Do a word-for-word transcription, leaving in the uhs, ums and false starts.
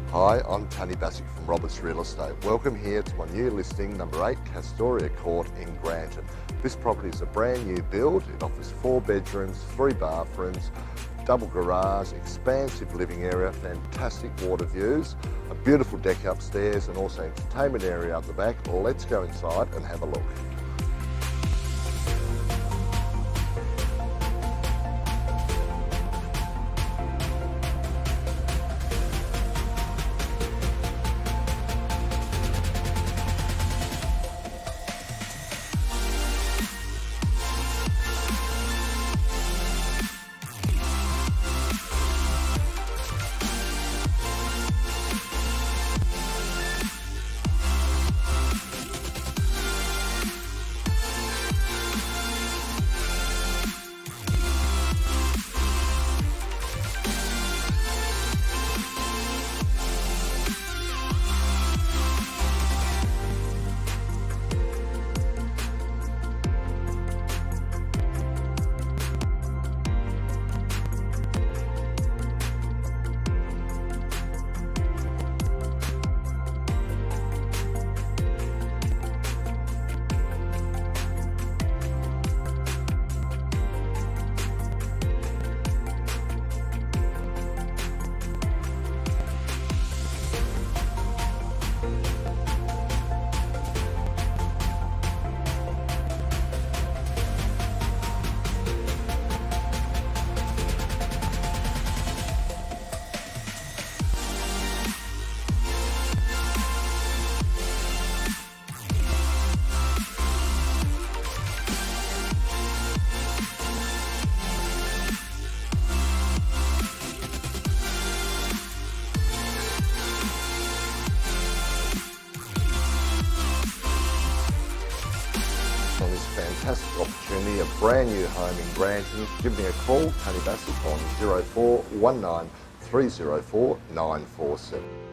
Hi, I'm Tony Bassick from Roberts Real Estate. Welcome here to my new listing, number eight Kastoria Court in Granton. This property is a brand new build. It offers four bedrooms, three bathrooms, double garage, expansive living area, fantastic water views, a beautiful deck upstairs and also entertainment area up the back. Let's go inside and have a look. On this fantastic opportunity, a brand new home in Granton, give me a call, Tony Bassick, on zero four one nine three zero four nine four seven.